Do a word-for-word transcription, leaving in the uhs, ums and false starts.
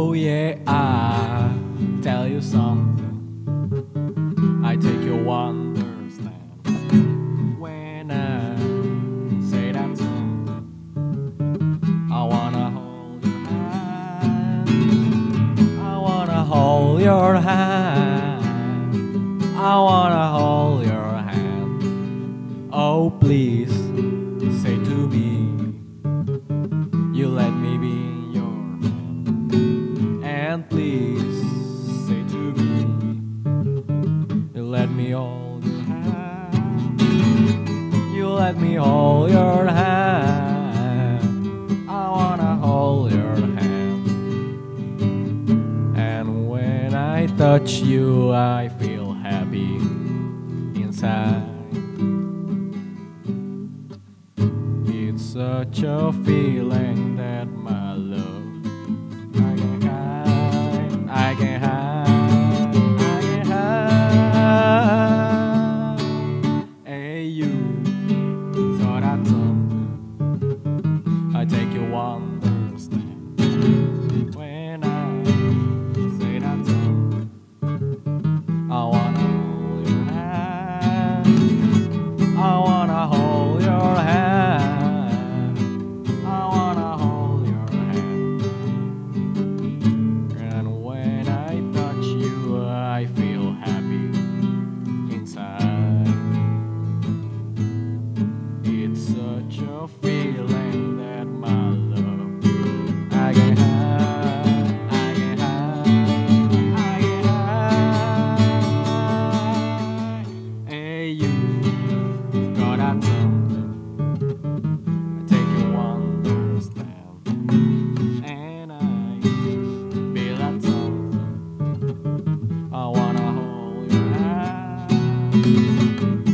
Oh yeah, I tell you something. I take you understand when I say that something. I wanna hold your hand. I wanna hold your hand. I wanna hold your hand. Oh please, say to me, you let me be your hand. And please say to me, you let me hold your hand. You let me hold your hand. I wanna hold your hand. And when I touch you, I feel happy inside. It's such a feeling that my love I can hide, I can hide, I can hide. Hey you, so that's something. I take you understand when I say that something. I wanna hold your hand. I wanna hold your hand. I wanna hold your hand. And when I touch you, I feel happy inside. It's such a feeling that my love I can hide, I can hide, I can hide. Hey you, got that something. I take you understand. And I feel that something. I wanna hold your hand.